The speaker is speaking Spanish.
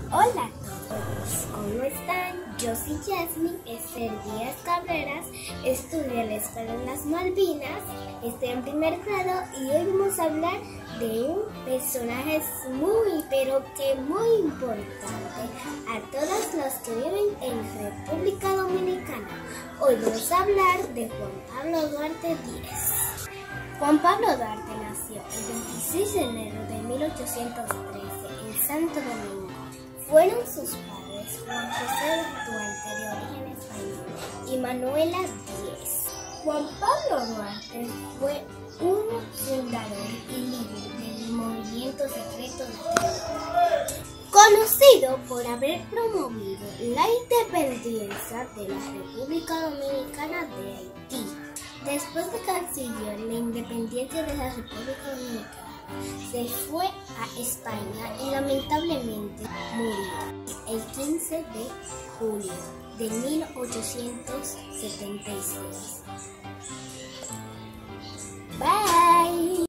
Hola a todos, ¿cómo están? Yo soy Jasmine Esther Díaz Cabreras, estudio en la Escuela de las Malvinas, estoy en primer grado y hoy vamos a hablar de un personaje muy importante a todos los que viven en República Dominicana. Hoy vamos a hablar de Juan Pablo Duarte Díez. Juan Pablo Duarte nació el 26 de enero de 1813 en Santo Domingo. Fueron sus padres Juan José Duarte, de origen español, y Manuela Díez. Juan Pablo Duarte fue un fundador y líder del movimiento secreto nacional, conocido por haber promovido la independencia de la República Dominicana de Haití. Después de que consiguió la independencia de la República Dominicana, se fue a España y lamentablemente murió el 15 de julio de 1876